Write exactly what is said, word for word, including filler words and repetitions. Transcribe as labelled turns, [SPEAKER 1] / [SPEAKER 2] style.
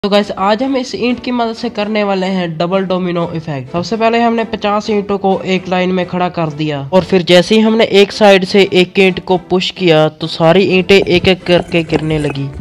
[SPEAKER 1] तो गाइस आज हम इस ईंट की मदद से करने वाले हैं डबल डोमिनो इफेक्ट। सबसे पहले हमने पचास ईंटों को एक लाइन में खड़ा कर दिया और फिर जैसे ही हमने एक साइड से एक ईंट को पुश किया तो सारी ईंटें एक एक करके गिरने लगी।